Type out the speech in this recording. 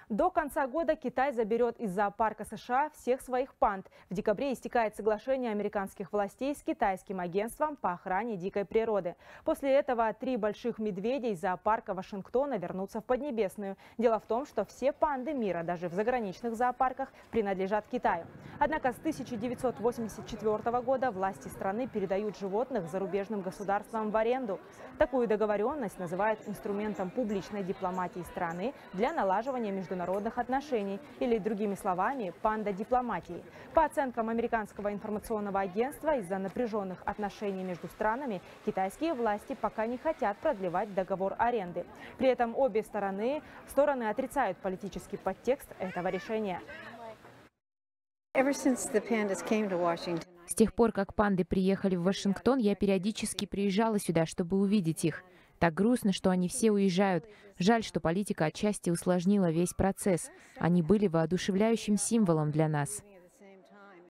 До конца года Китай заберет из зоопарка США всех своих панд. В декабре истекает соглашение американских властей с китайским агентством по охране дикой природы. После этого 3 больших медведя из зоопарка Вашингтона вернутся в Поднебесную. Дело в том, что все панды мира, даже в заграничных зоопарках, принадлежат Китаю. Однако с 1984 года власти страны передают животных зарубежным государствам в аренду. Такую договоренность называют инструментом публичной дипломатии страны для налаживания международных отношений, или, другими словами, панда-дипломатии. По оценкам американского информационного агентства, из-за напряженных отношений между странами китайские власти пока не хотят продлевать договор аренды. При этом обе стороны отрицают политический подтекст этого решения. С тех пор, как панды приехали в Вашингтон, я периодически приезжала сюда, чтобы увидеть их. Так грустно, что они все уезжают. Жаль, что политика отчасти усложнила весь процесс. Они были воодушевляющим символом для нас.